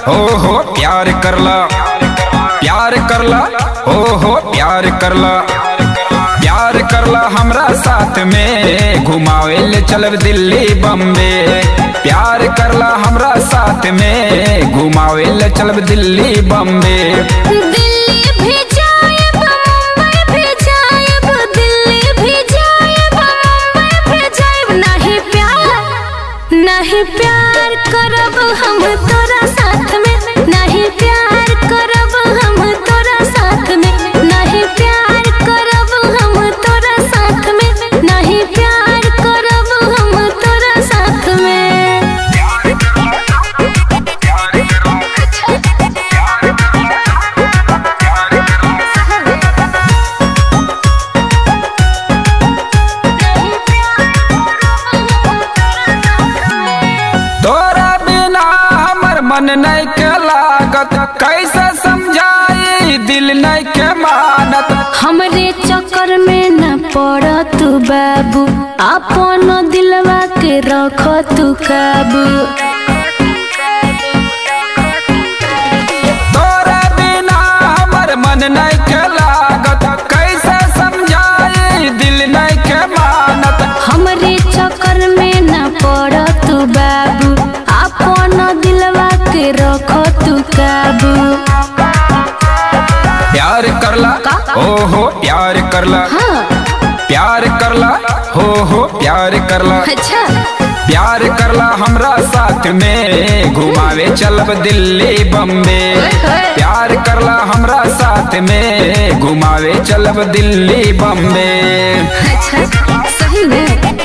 हो प्यार करला, प्यार करला, हो प्यार करला, प्यार करला हमरा साथ में घुमावे ले चलब दिल्ली बम्बे। प्यार करला हमरा साथ में घुमावे ले चलब दिल्ली बम्बे। दिल्ली भी जाएब, मुंबई भी जाएब, दिल्ली भी जाएब, मुंबई भी जाएब। नहीं प्यार करब हम तोरा साथ में, नहीं प्यार करब हम तोरा साथ में, नहीं प्यार करब हम तोरा साथ में, नहीं प्यार करब हम तोरा साथ में। तोरा बिना हमर मन नहीं के लागत, कैसे समझाई दिल नहीं के मानत। हमरे चक्कर में न पड़ तू बाबू, अपन दिलवा के रख तू काबू। तोरा बिना हमर मन नहीं के लागत, कैसे समझाई दिल नहीं के मानत। हमरे चक्कर में न पड़ तू बाबू, अपन दिलवा के रख तू काबू। प्यार करला, हो प्यार करला, हाँ प्यार करला, हो प्यार करला, अच्छा। प्यार करला हमरा साथ में घुमावे चलब दिल्ली बम्बे। प्यार करला हमरा साथ में घुमावे चलब दिल्ली बम्बे। अच्छा सही में।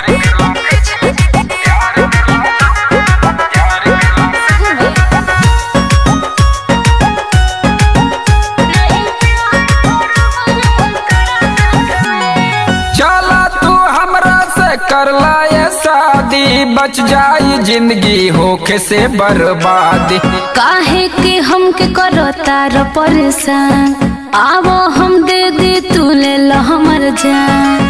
चला तू हमरा से करला ये शादी, बच जाई जिंदगी होके से बर्बादी। काहे के हमके करो तार परेशान, आवो हम दे दे तू ले लो हमर जान।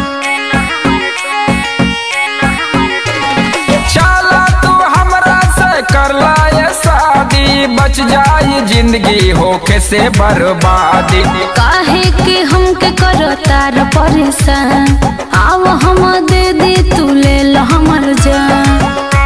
चला तू हमरा से करला ये शादी, बच जाई जिंदगी होके से बर्बादी। काहे के हमके करो तार परेशान, आवो हम दे दे तू ले लो हमर जान।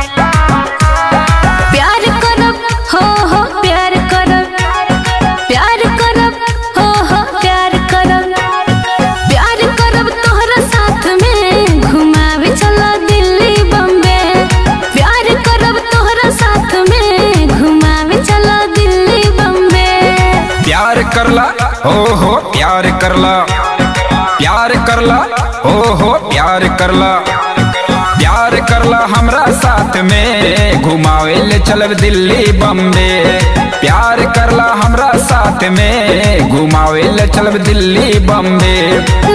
प्यार करब हो प्यार करब, प्यार करब हो प्यार करब, प्यार करब तोहरा साथ में घुमावे चला दिल्ली बम्बे। प्यार करब तोहरा साथ में घुमावे चला दिल्ली बम्बे। प्यार करला, हो प्यार करला, प्यार करला, हो प्यार करला, प्यार करला हमरा साथ में घुमावे ले चलब दिल्ली बम्बे। प्यार करला हमरा साथ में घुमावे ले चलब दिल्ली बम्बे।